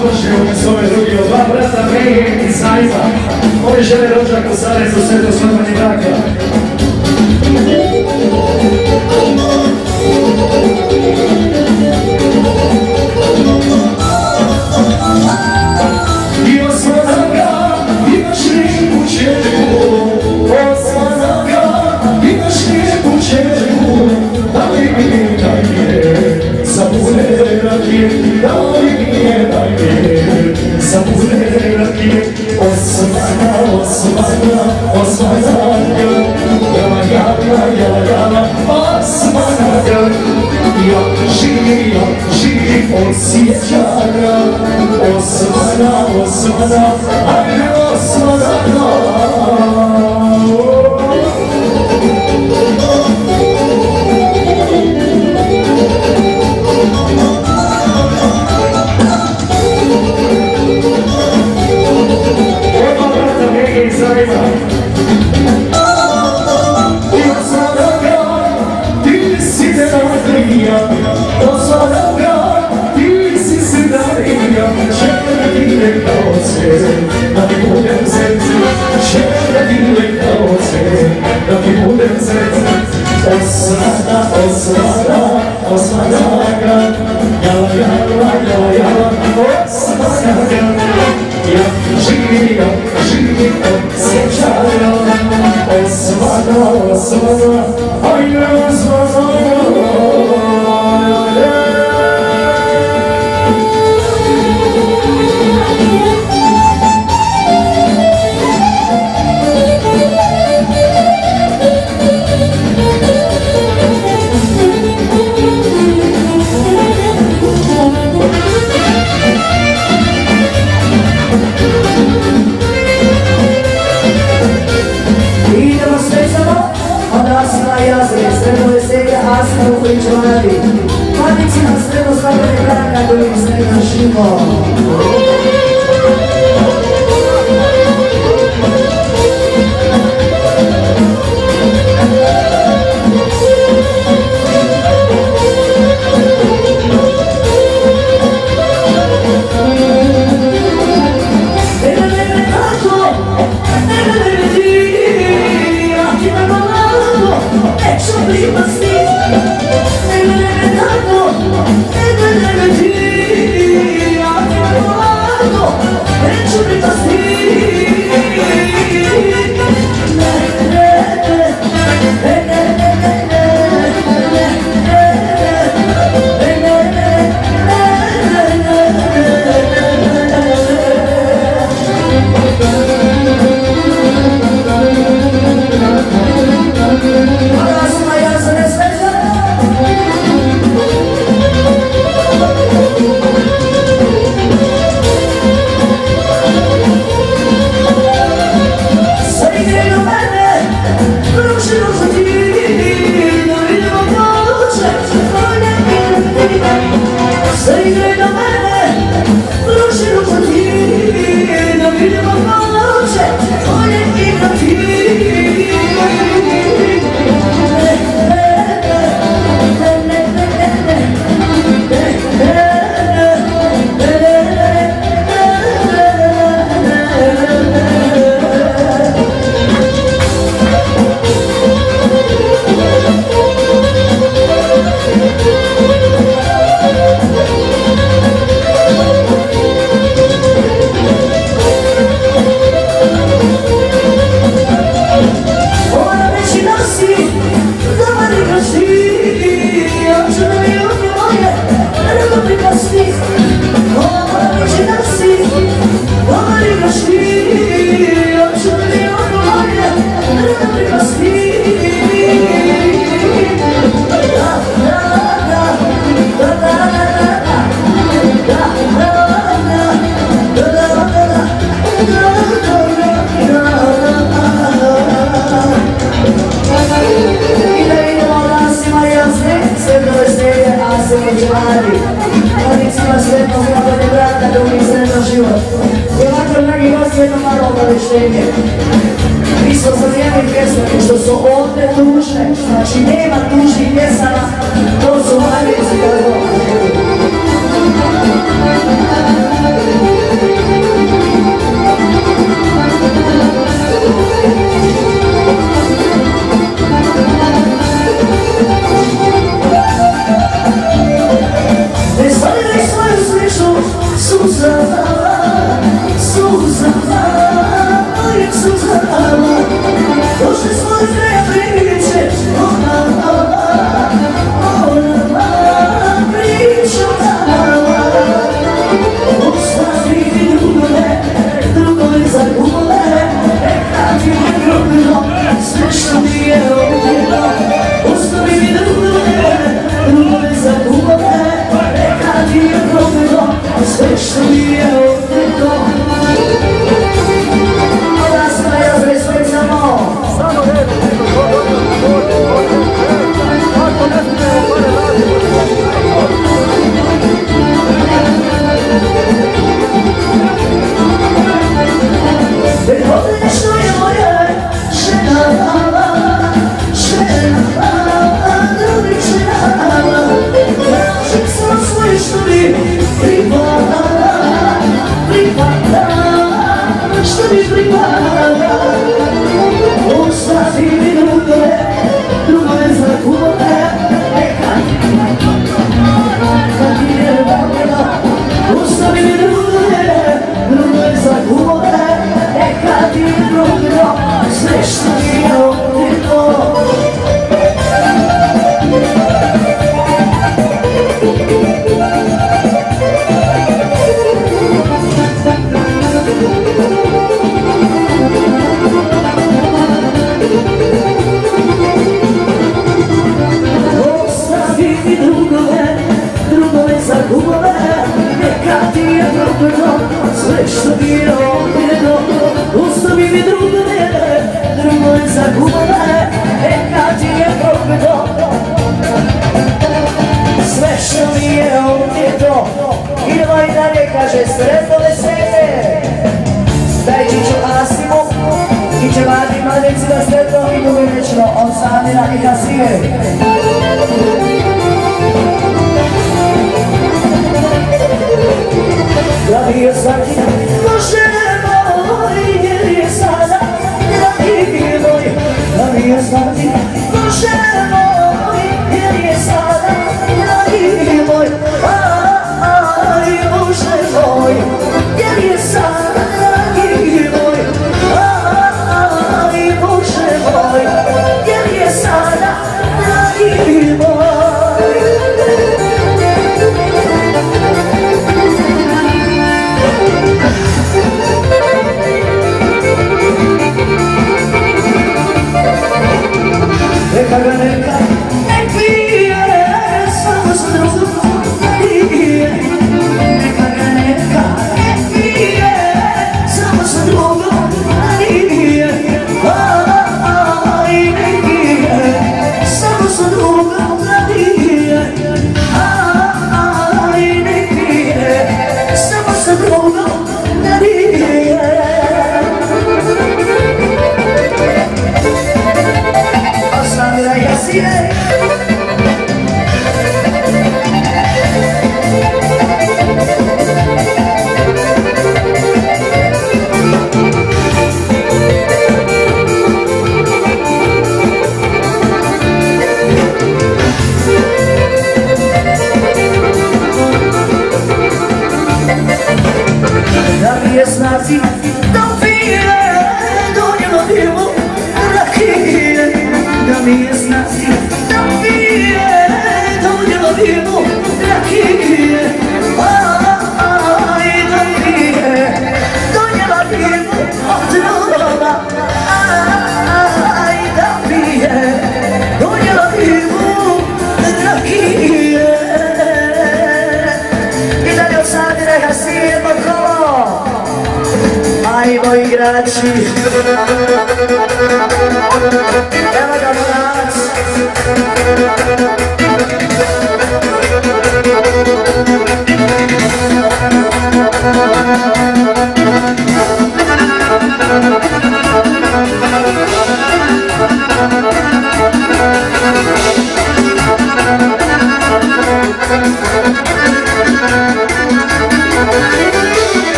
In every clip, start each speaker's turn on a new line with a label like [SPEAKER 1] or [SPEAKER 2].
[SPEAKER 1] Bože, umjesto ove drugi od dva brata Meje i Sajba. Oni žele rođak u Sarezu, sve do svadbanje braka. I osmanaga, imaš lijepu čerku, osmanaga, imaš lijepu čerku, daj mi za pune rakije, daj mi za pune rakije. Osmana, osmana, osmanaga, jala, jala, jala, jala, osmanaga. Ja živi od sjećanja, osmana, osmana, ajde osmanaga. Da ti budem srce, želja ti lekavce, da ti budem srce. Osmana, osmana, osmanaga, jala, jala, jala, jala, osmanaga. Ja živim od sjećanja, osmana, osmana, ajde osmanaga. Matici nam sredno svakog braka koji im sredno živo. Mi smo za vrijeme pjesme što su ovdje tužne, znači nema tužnih pjesama, to su manje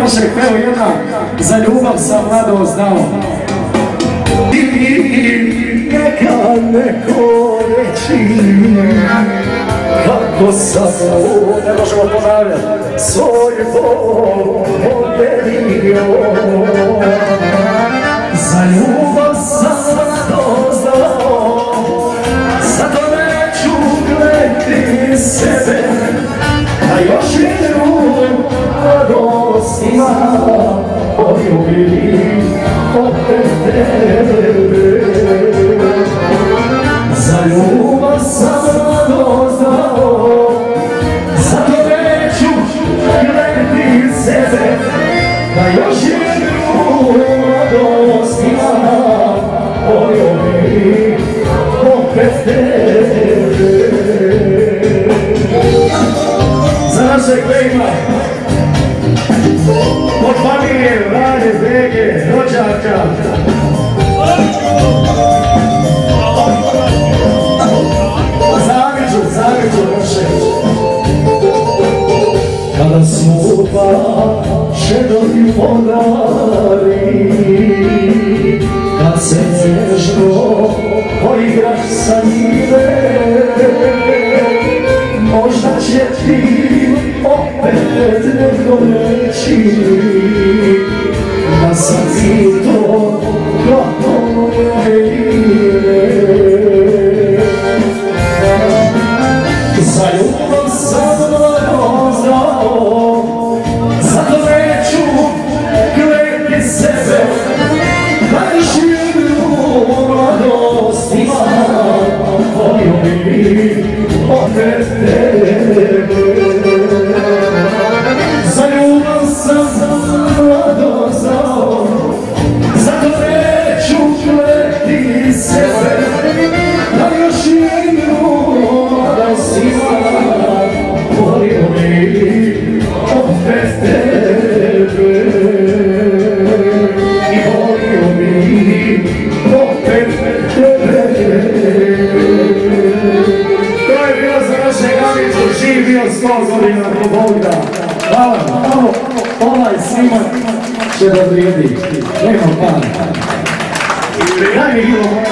[SPEAKER 1] Rošek, evo jedna za ljubav sa mladost dao. I neka neko reći kako sam ne možemo ponavljati svoj podelio. Za ljubav sam mladost dao, zato neću gledati sebe, a još jednu mladost imam, poljubim opet tebe. Za ljubav sam mladost dao, zato neću gledati sebe, da još jednu mladost imam, poljubim opet tebe. Za našeg Bejma, od familije Vrane, Bege, rođaka. Zaviđu Rošek. Kada smo pa šedovi podari, kad se nježno poigraš sa njime, možda će ti opet neko reći da sam ti to kako moje ime. Za ljubav sam mladost dao, zato neću gledati sebe, da još jednu mladost imam, poljubim opet tebe. Za ljubav sam mladost dao, zato neću gledati sebe, da još jednu mladost imam, poljubim opet tebe. I poljubim opet tebe. Živ bio 100 godina do Boga. Hvala, ovaj snimak će da vrijedi. Nema pana. Daj mi bilo moja.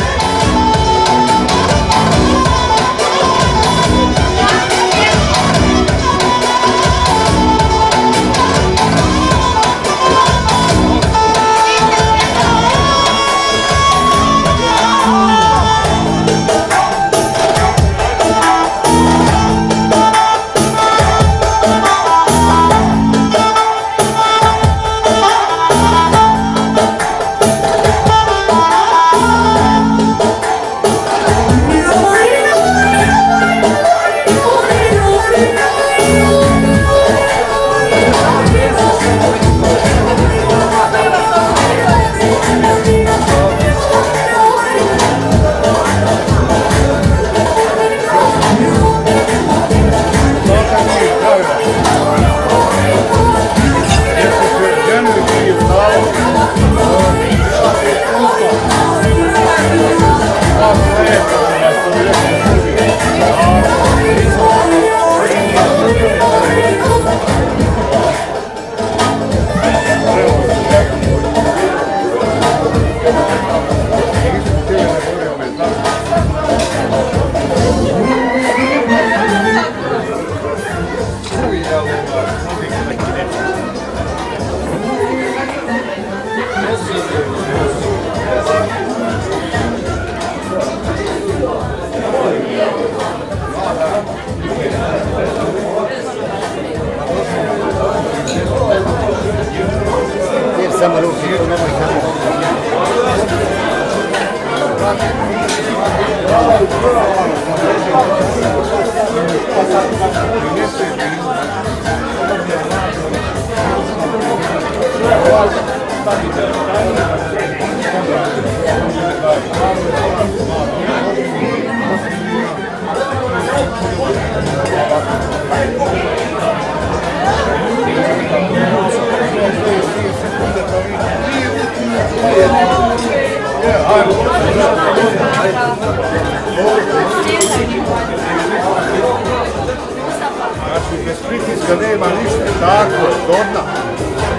[SPEAKER 2] Samo ruke, nemoj kako.
[SPEAKER 3] Znači, bez pritiska nema ništa, tako, dobro.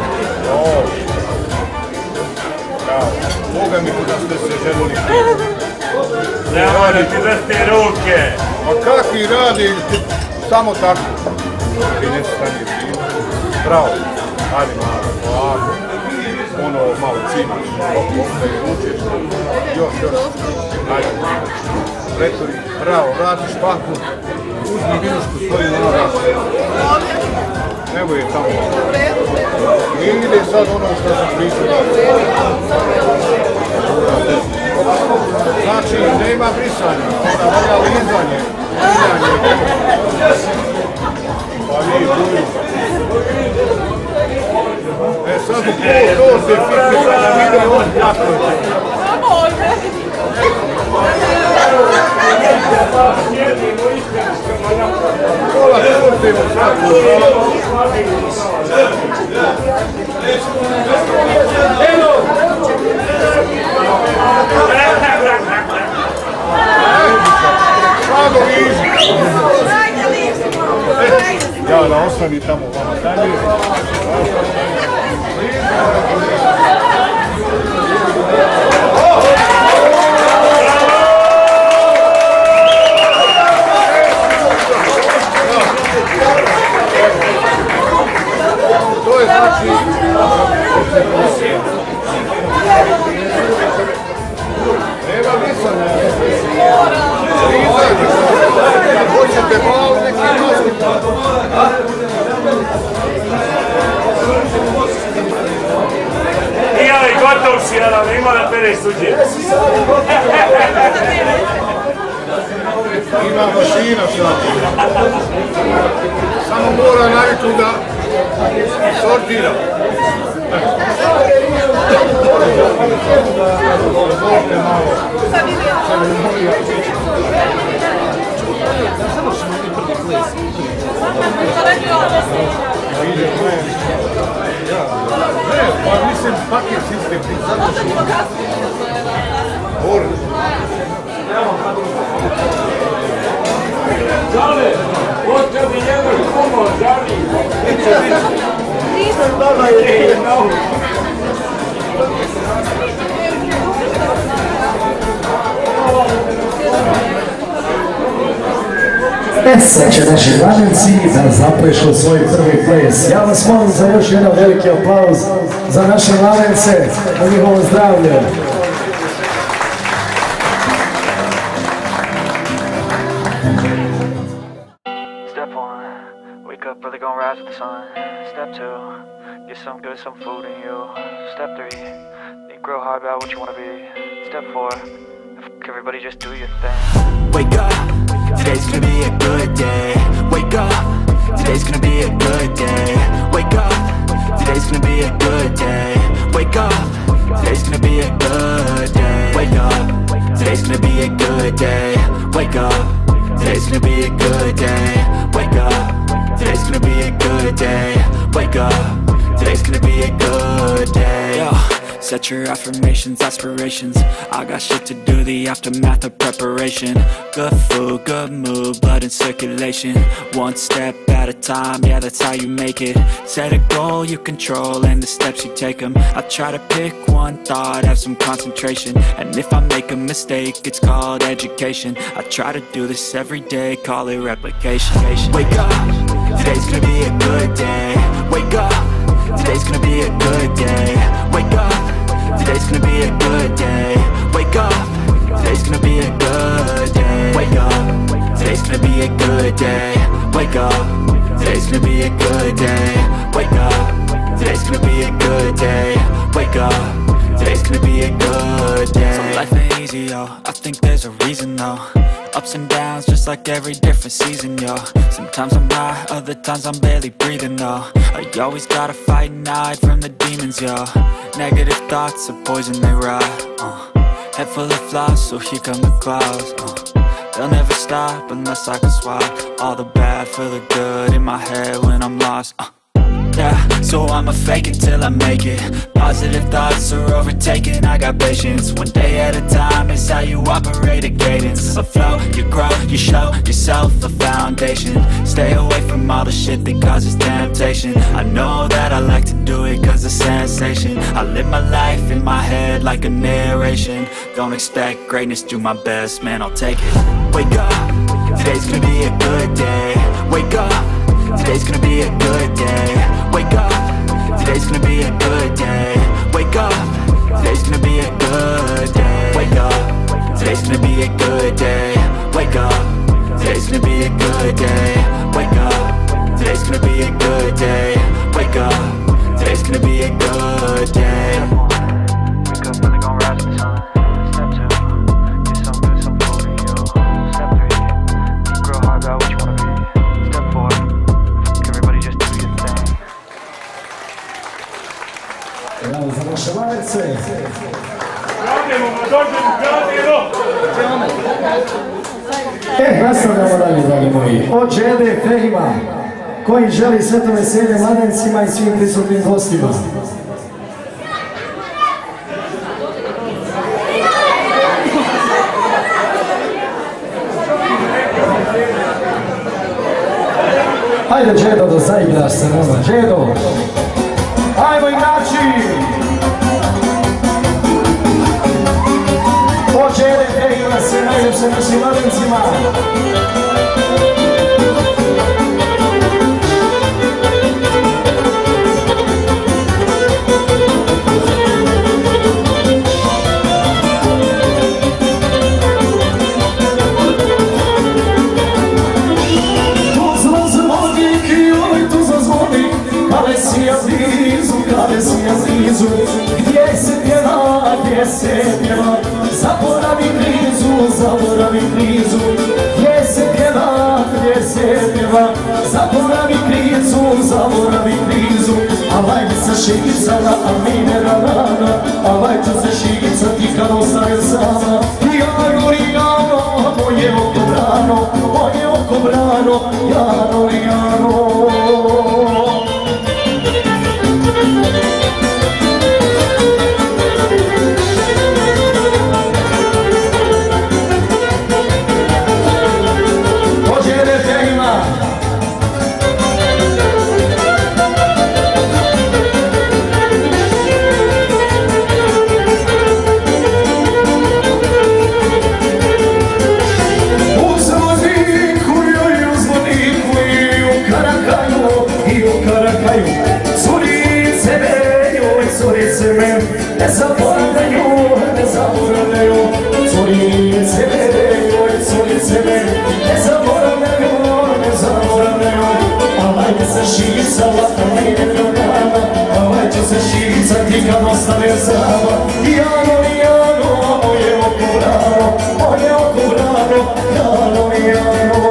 [SPEAKER 3] ne voliš.
[SPEAKER 4] Ne mora ti vrti ruke.
[SPEAKER 3] A kakvi radi, samo tako. Ti ne stani fino. Bravo, ajde malo, ovako. Ono malo cimaš, opet učiš. Još. Ajde. Pretori, bravo, vratiš paku. Uzmi vinušku svoju noga. Evo je tamo. I ide sad ono što sam pričao. Znači, nema brisanja, onda valja lizanje. Pa vi buju. Sad u to se fiksira na video, on tako je. Pola torte mu svako. Slago viži. Ja, da ostani tamo vama dalje. To je znači... Nema mislanja. Kad hoćete malo, neki nastupa.
[SPEAKER 4] Ali gotov si, Adam, ima da pereš tuđe.
[SPEAKER 3] Ima mašina sad. Samo mora naviku da sortira. Pa mislim paket sistem ti završi. Bor.
[SPEAKER 4] Žale, hoće mi jedan kumor, žali. Nisam dala je novu.
[SPEAKER 1] Sad će naši mladenci da zaplešu svoj prvi ples. Ja vas molim za još jedan veliki aplauz za naše mladence, na njihovo zdravlje.
[SPEAKER 5] Step 1, wake up early, gonna rise with the sun. Step 2, get some good, some food in you. Step 3, think real hard about what you wanna be. Step 4, everybody just do your thing.
[SPEAKER 6] Wake up, today's gonna be a good day. Wake up, today's gonna be a good day. Wake up, today's gonna be a good day. Wake up, today's gonna be a good day. Wake up, today's gonna be a good day. Wake up, today's gonna be a good day. Wake up, today's gonna be a good day. Wake up, today's gonna be a good day. Yo. Set your affirmations, aspirations. I got shit to do, the aftermath of preparation. Good food, good mood, blood in circulation. One step at a time, yeah, that's how you make it. Set a goal you control and the steps you take them. I try to pick one thought, have some concentration. And if I make a mistake, it's called education. I try to do this every day, call it replication. Wake up, today's gonna be a good day. Wake up, today's gonna be a good day. Wake up, today's gonna be a good day. Wake up, today's gonna be a good day. Wake up, today's gonna be a good day. Wake up, today's gonna be a good day. Wake up, today's gonna be a good day. Wake up, today's gonna be a good day. So life ain't easy, yo, I think there's a reason though. Ups and downs, just like every different season, yo. Sometimes I'm high, other times I'm barely breathing, though. I always gotta fight and hide from the demons, yo. Negative thoughts are poison, they rot, Head full of flies, so here come the clouds, They'll never stop unless I can swap all the bad for the good in my head when I'm lost, Yeah, so I'ma fake it till I make it. Positive thoughts are overtaken, I got patience. One day at a time is how you operate a cadence. A flow, you grow, you show yourself a foundation. Stay away from all the shit that causes temptation. I know that I like to do it cause it's sensation. I live my life in my head like a narration. Don't expect greatness, do my best, man, I'll take it. Wake up, today's gonna be a good day. Wake up, today's gonna be a good day. Wake up, today's gonna be a good day. Wake up, today's gonna be a good day. Wake up, today's gonna be a good day. Wake up, today's gonna be a good day. Wake up, today's gonna be a good day. Wake up, today's gonna be a good day.
[SPEAKER 5] Wake up, really gon' rise with the sun. Step 2, get some good, some food in you. Step 3, think real hard about what you wanna be. Step 4, everybody just do your thing.
[SPEAKER 1] Bravo za naše Maverce.
[SPEAKER 4] Radimo, dođemo, gradimo!
[SPEAKER 1] Nastavljamo dalje, dragi moji. Od Đede Fehima, koji želi sretno veselje mladencima i svim prisutnim gostima. Hajde Đedo da zaigraš se nama, Đedo! Hajmo igrači! Od Đede Fehima se najljepše našim mladencima. Gdje se pjeva, zaboravi krizu. Gdje se pjeva, zaboravi krizu. A lajde sa šigicama, a mi ne rana. A lajde se šigicati kad ostaje sama. Jano li jano, moje oko brano, jano li jano. Ne zaboravljaju, curice me, ne zaboravljaju, a lajde se šicala, a lajde programa, a lajde se šicati kad ostane sama. Jano li jano, moje oko brano, jano li jano.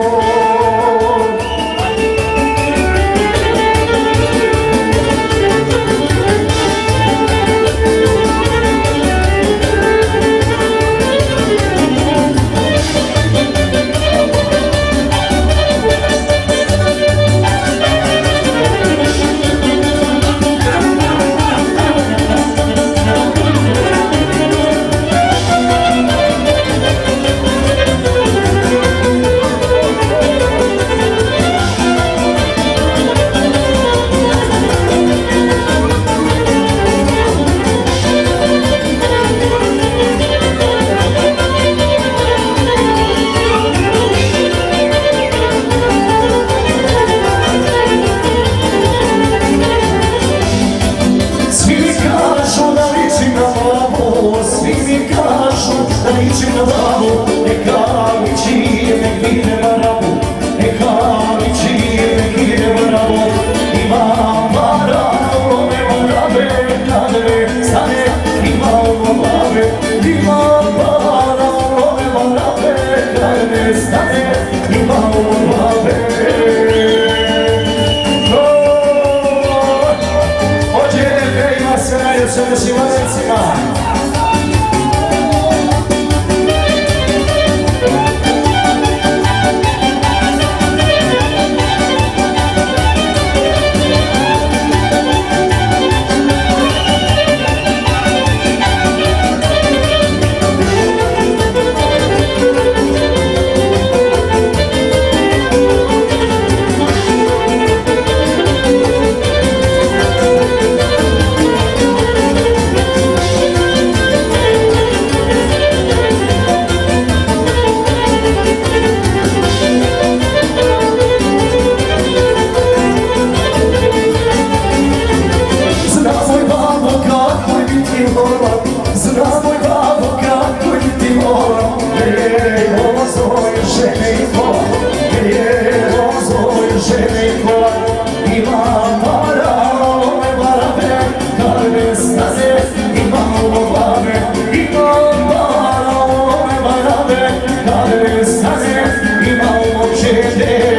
[SPEAKER 1] žene i kola, imam para, ove barabe, kad me staze, imam glave, imam para, ove barabe, kad me staze, imam žene.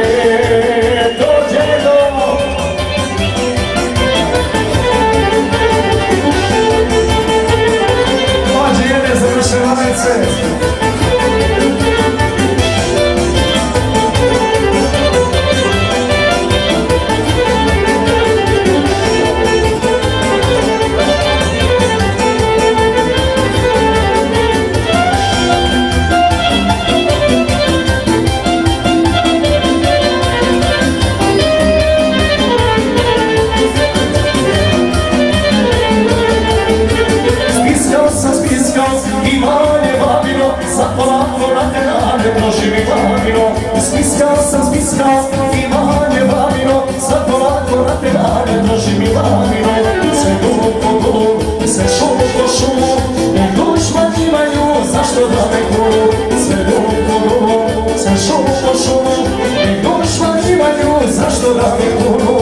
[SPEAKER 1] Spiskao sam, imanje babino, sad polako na penale droži mi babino. Sve dum po dum, sve šum po šumu, ne dušman imaju, zašto da me kunu? Sve dum po dum, sve šum po šumu, ne dušman imaju, zašto da me kunu?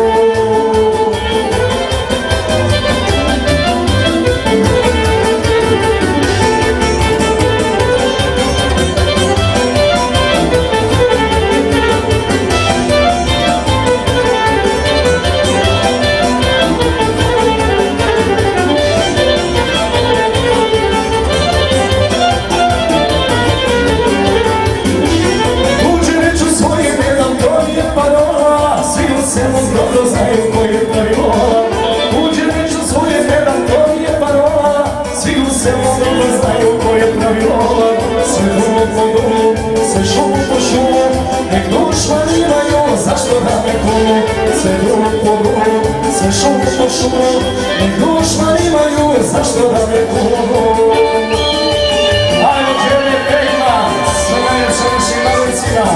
[SPEAKER 1] Dobro znaju koji je pravilo, uđe neću svoje nedam, to mi je parola. Svi u selu dobro znaju koji je pravilo. Sve dumu po dumu, sve šumu po šumu, nek dušman imaju, zašto da me kunu? Sve dumu po dumu, sve šumu po šumu, nek dušman imaju, zašto da me kunu? Ajmo džene pejma, sve najljepše našim malicima.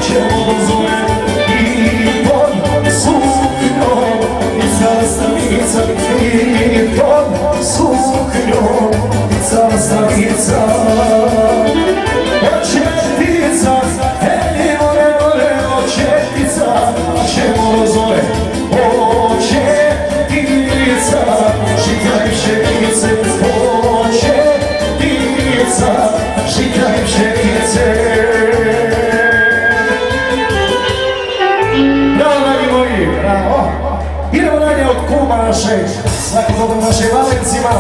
[SPEAKER 1] ćemo do zore i pod suknjom ticala stanica i pod suknjom ticala stanica. Očetica, ej more, more, očetica, ćemo do zore, očetica, žikaj pšenice, očetica, žikaj pšenice. Bravo, dragi moji, bravo. Idemo dalje od kuma našeg, svako dobro našim Valencima.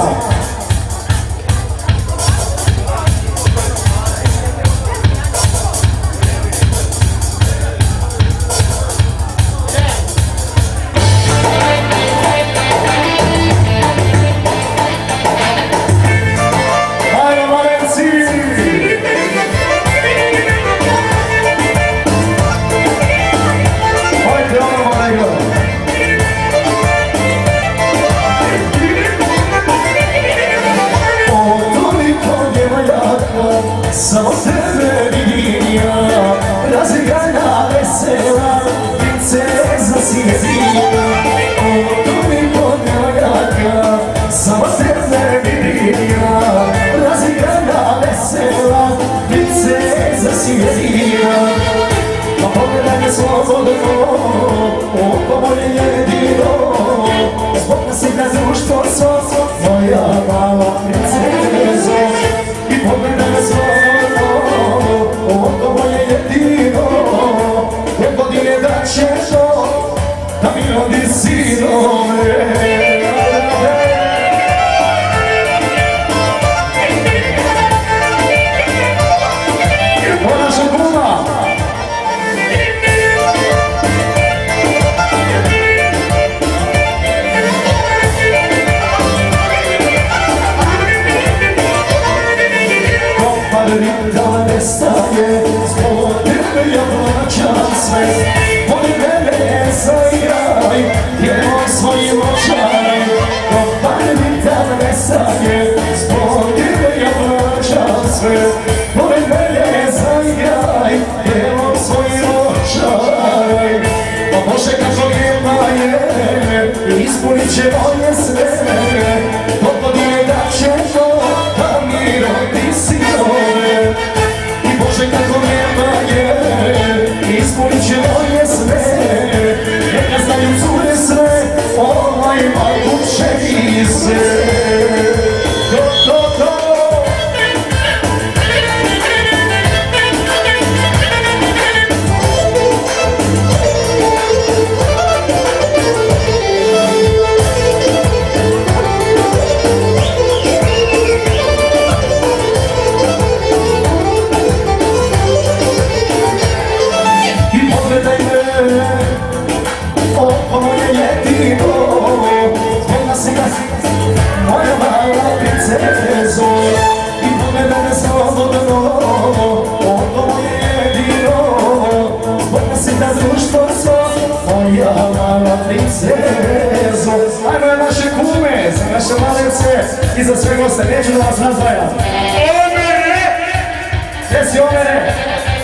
[SPEAKER 1] Samo tebe vidim ja, razigana vesela, princeza si jedina. Toliko nevojaka, samo tebe vidim ja, razigana vesela, princeza si jedina. Pa pogledaj me slobodno, oko moje jedino, zbog nas ide društvo svo, moja mala princezo. I pogledaj me slobodno, oko moje jedino, koje godine da ćeš to, da mi rodi sinove. Naša kuma! Da nestaje, zbog tebe ja plaćam sve. Voli mene zaigraj, pjevaj svojim očaj. Propali da nestaje, zbog tebe ja plaćam sve. Voli mene zaigraj, pjevaj svojim očaj. Pa Bože kako lijepa je, ispunit će moje sve. Pogodine da će to, da mi rodi sinove. I Bože kako lijepa je, ispunit će moje sve. Neka znaju cure sve, ovaj majku će i sve. Moja mala princezo, i pogledaj me slobodno, oko moje jedino, zbog nas je da društvo svo, moja mala princezo. Ajmo je naše kume, za naše malence i za sve goste, neću da vas razdvajam. Omere! Gdje si Omere?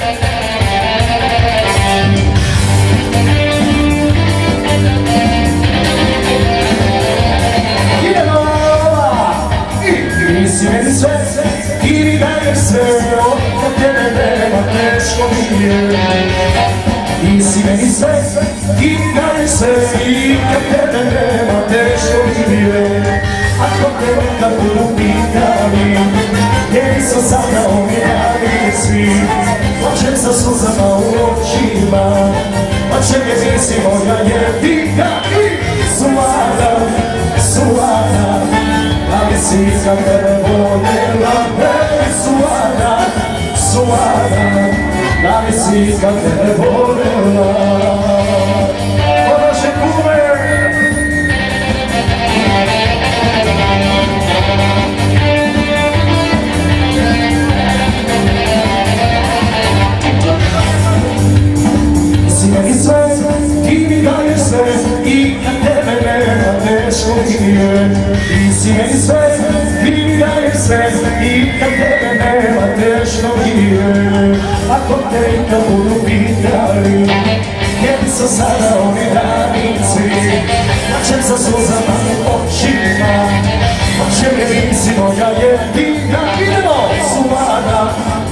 [SPEAKER 1] Ti si meni sve, ti mi daješ sve, od tebe nema teško mi je. Ti si meni sve, ti mi daješ sve, i kad tebe nema teško mi je. Ako te kad budu pitali, gdje nisam sada umijali svi, plačem sa suzama u očima, plačem jer nisi moja jedina i suada, suada. Ali si kad tebe voljela, ej suada, suada. Ali si kad tebe voljela. O naše kume! Si meni sve, ti mi daješ sve, i kad tebe nema teško mi je. Ti si meni sve, ti mi daješ sve, i kad tebe nema teško mi je. ako te ikad budu pitali, gdje su sada oni danici, plačem sa suzama očima, plačem jer nisi moja jedina, idemo, Suvana.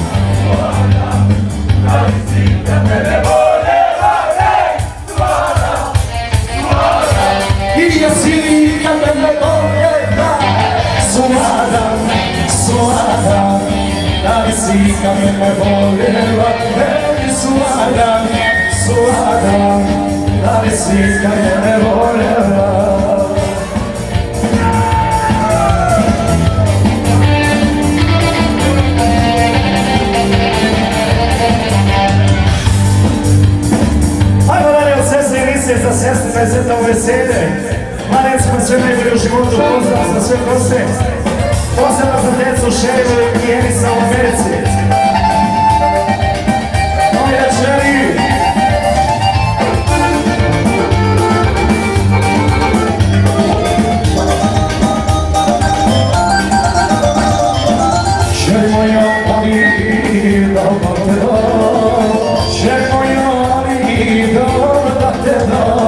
[SPEAKER 1] Da li si kad mene voljela, ej, Suvana, Suvana, i jesi li kad mene voljela, Suvana, Suvana, da li si kad mene voljela, ej, Suvana, Suvana, da li si kad mene voljela. Ajmo dalje od sestre i misije za sestre da je zeta u veselje. Marecima sve najbolje u životu, pozdrav za sve goste. Pozdrav za djecu Šerivu i Enisa u Americi. Moja Šeri! Šeri moja, oni da te da. Šeri moja, oni da te da.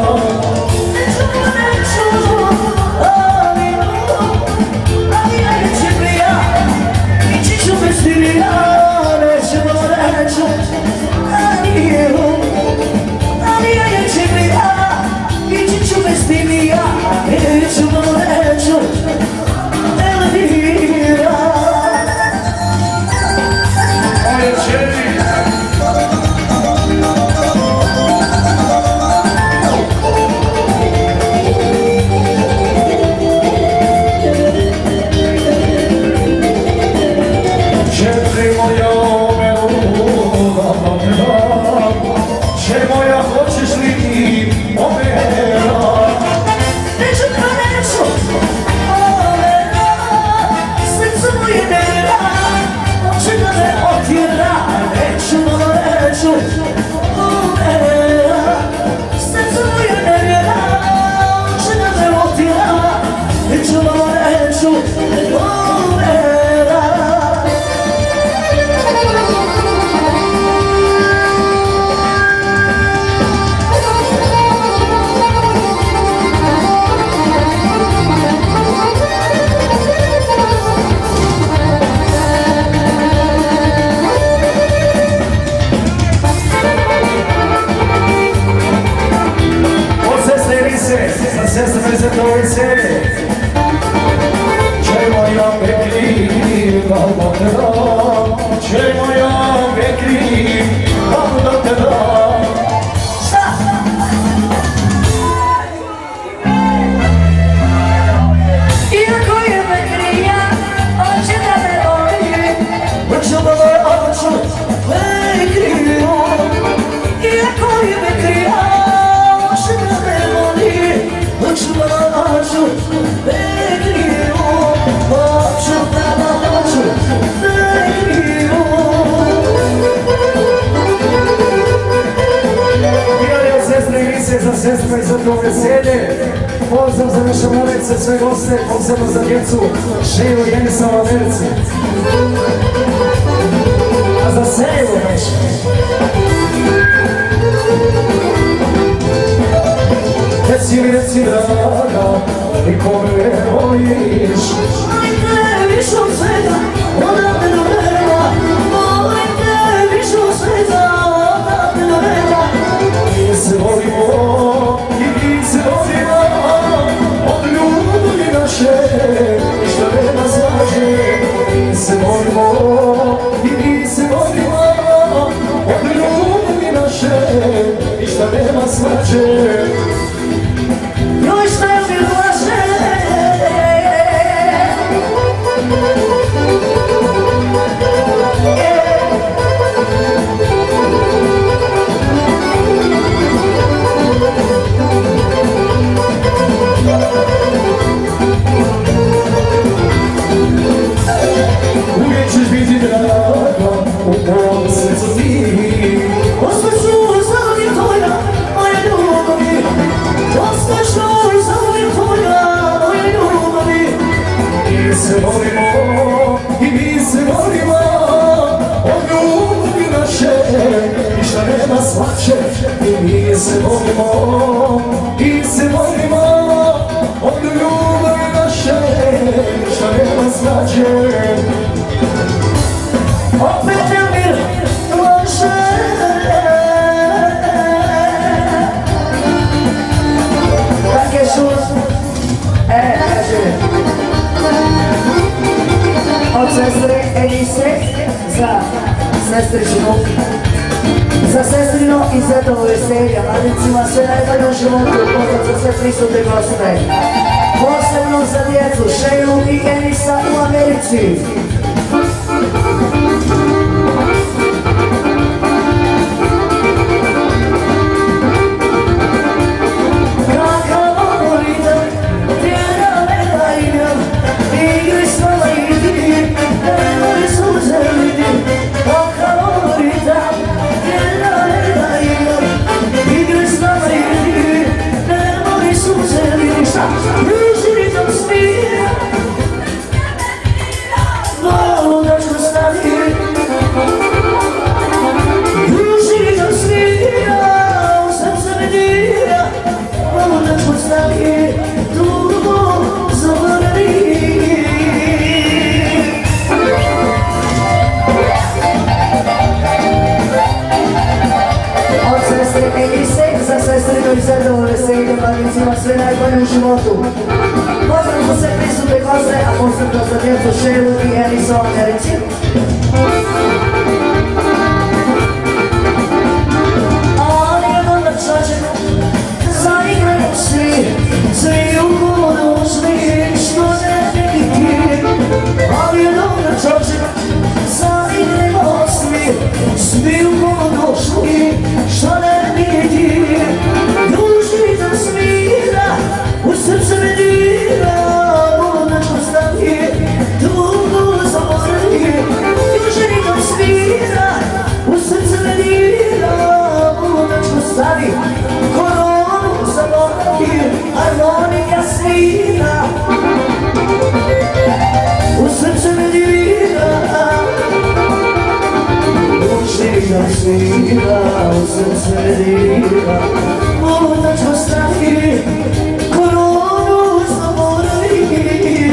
[SPEAKER 1] Za sestre i za to veselje. Pozdrav za naše mladice, sve goste, posebno za djecu Šeju i Enisa u Americi. A za Seju nešto. Reci draga, i kome voliš. Molim te više od svega, odavde do vrela. Molim te više od svega, odavde do vrela. Mi se volimo i mi se volimo od ljubavi naše, ništa nema slaže. Mi se volimo i mi se volimo od ljubavi naše, ništa nema slaže. Još šta mi laže. Uvijek ćeš biti draga u mom srcu ti. Ostaću zauvijek tvoja, moja ljubavi. Ostaću zauvijek tvoja, moja ljubavi. Mi se volimo i mi se volimo od ljubavi plače i mi se volimo i se volimo od ljubavi naše šta nema znače. Opet je mir loše, tak je šut, kaže od sestre Elise za sestričinu, za sestrino i svetovo veselja, mladicima sve najbolje u životu, pozdrav za sve prisutne goste, posebno za djecu Šeju i Enisa u Americi. Sve najbolje u životu. Pozdrav za sve prisutne goste, a posebno za djecu Šelu i Enisa u Americi. Ali je onda čaček, zaigraju svi u budućni, što ne viditi. Ali je onda čaček, zaigraju svi u budućni, što ne viditi. Dužica svira, u srce me dira, ludačko stavi, tugu zaboravi. Dužica svira, u srce me dira, ludačko stavi, koronu zaboravi, harmonika svira, u srce me dira. Dužica svira, u srce me dira, ludačko stavi, koronu zaboravi.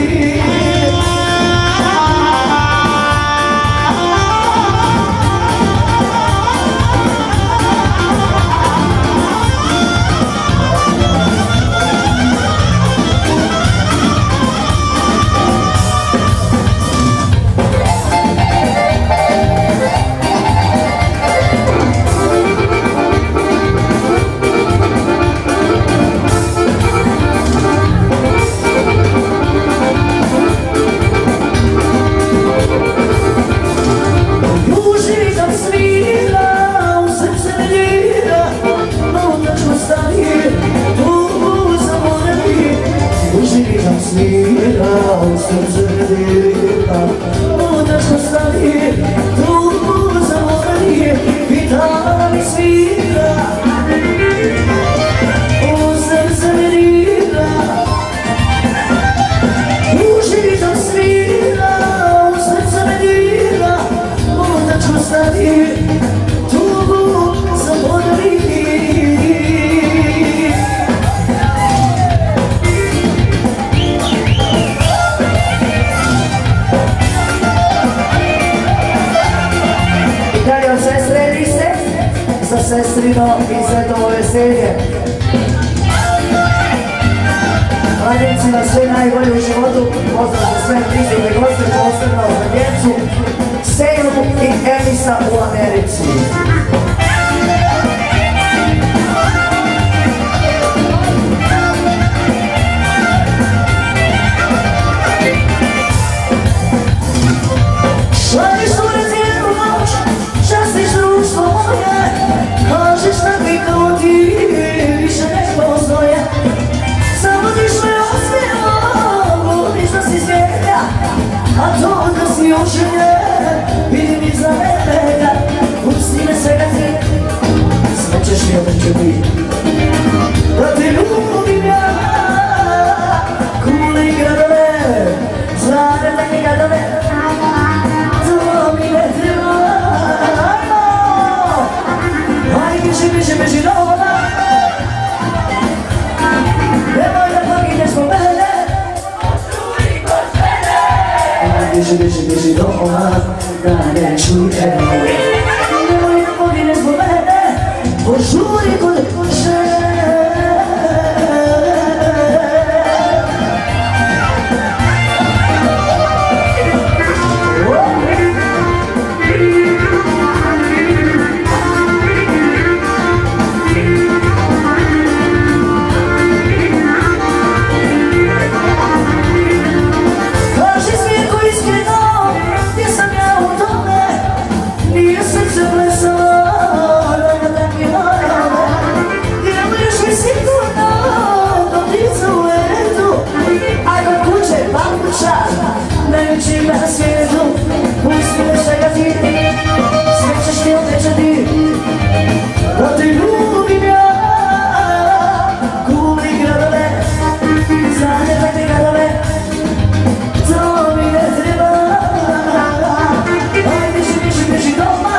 [SPEAKER 1] Sestrino i svetovo veselje. Mladencima sve najbolje u životu, pozdrav za sve prisutne goste, posebno za djecu Šeju i Enisa u Americi. Šališ u razjednu noć, častiš društvo moje, kažeš takvi kao ti, više ne postoje. Zavodiš me osmijelom, budiš da si zvijelja, a to da si oženjen, vidim iza mene, pusti me svega ti, sve ćeš mi opet biti. Da te ljubim ja, kule i gradove, zgrade i gradove, to mi ne treba. Ajde, živi bježi doma, da ne čuje. Nemoj da pogine zbog mene, požuri kod kuće. Najveći na svijetu, uspjeh svega ti, sve ćeš mi obećati, da te ljubim ja. Kuli gradove, zanjevajte gradove, to mi ne treba. Aj, bježi doma,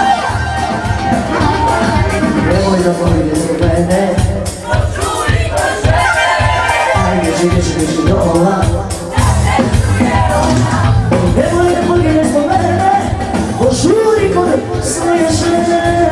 [SPEAKER 1] nemoj da pogine zbog mene. Aj, bježi doma. Nemoj da pogine zbog mene, požuri kod svoje žene.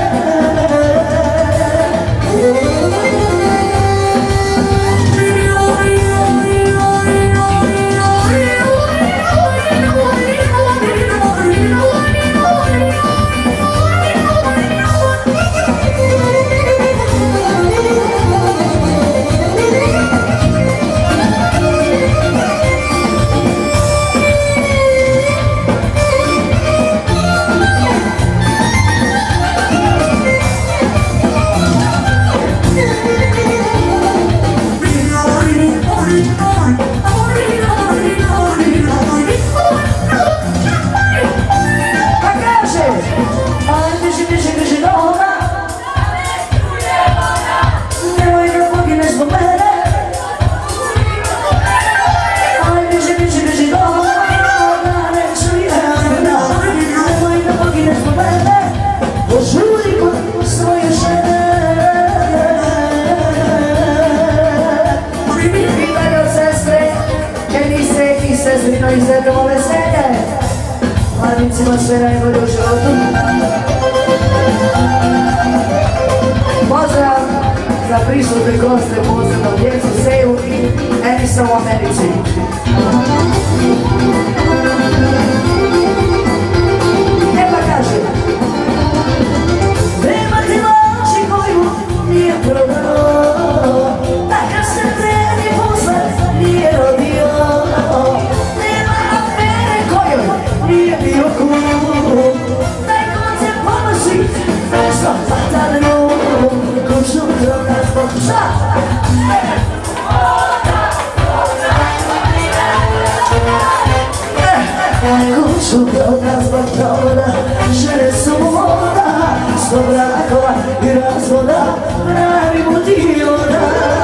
[SPEAKER 1] I sretamo veselje, mladicima sve najbolje u životu. Pozdrav za prisutne goste, posebno djecu, Seju i Enisa u Americi. E pa kaže, nema ti laži koju nije prodao, takav se treni posle nije rodio. Nije bio cool, taj koncept pomoći, nešto fatalno, kuću droga zbog šta? Kuću droga zbog toga, žene su voda, sto brakova i razvoda, pravi motiv ona.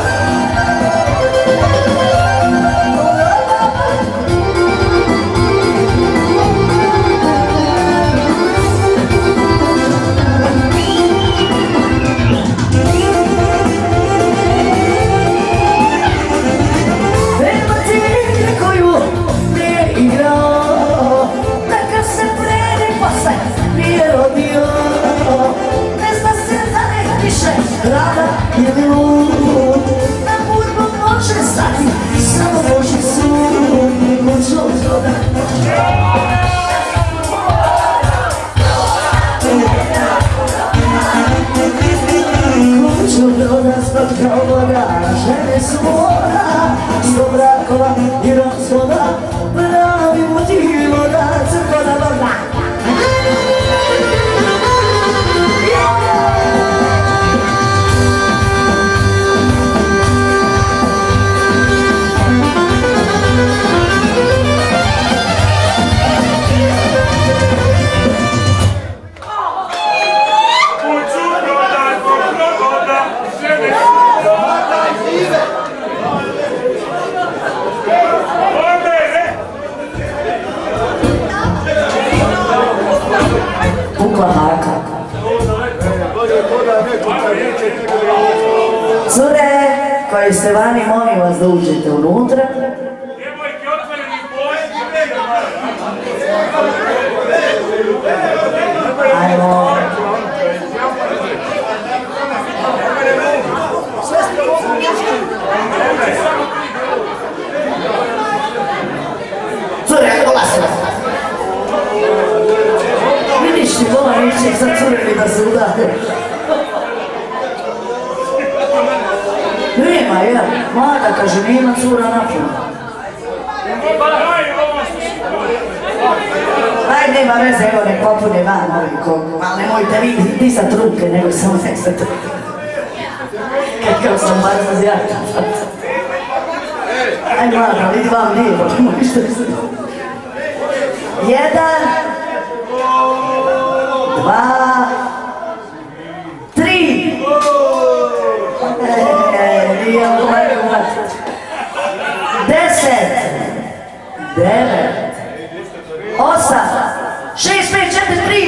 [SPEAKER 1] Rada ili lud, na budbu može stati, samo Boži sud, kuću droga. Kuću droga zbog toga, žene su voda, sto brakova i razvoda, pravi motiv voda, crkvena voda. Cure koji ste vani, molim vas da uđete unutra.
[SPEAKER 4] Djevojke, otvoreni boje.
[SPEAKER 7] Ajmo. Cure, glasno. Vidiš ti doma neće sad cureli da se udade. Nema, ja. Mlada kaže, nema cura napuno. Ajde, nema veze, evo nek popune van ovi kogu, ali nemojte vi disat ruke, nego samo nek se to. Kakav sam bar zazjata. Aj mlada, vidi vam lijevo, ništa ne se. 1, 2, 3. Nije ovo majko mati. 10, 9, 8, 6, 5, 4, 3, 2, 1.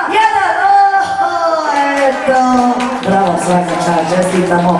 [SPEAKER 7] Eto. Bravo, svaka čast, čestitamo.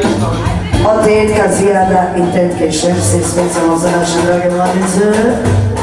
[SPEAKER 7] Od tetka Zijada i tetke Šemse, specijalno za naše drage mladice.